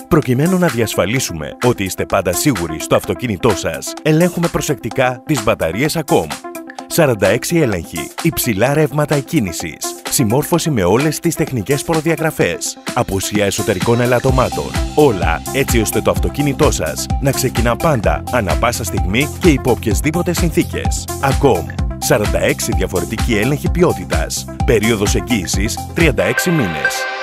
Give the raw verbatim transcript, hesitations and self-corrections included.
Προκειμένου να διασφαλίσουμε ότι είστε πάντα σίγουροι στο αυτοκίνητό σας, ελέγχουμε προσεκτικά τις μπαταρίες Acom. σαράντα έξι έλεγχοι, υψηλά ρεύματα εκκίνησης, συμμόρφωση με όλες τις τεχνικές προδιαγραφές, απουσία εσωτερικών ελαττωμάτων. Όλα έτσι ώστε το αυτοκίνητό σας να ξεκινά πάντα, ανά πάσα στιγμή και υπό οποιασδήποτε συνθήκες. Acom. σαράντα έξι διαφορετικοί έλεγχοι ποιότητας. Περίοδος εγγύησης τριάντα έξι μήνες.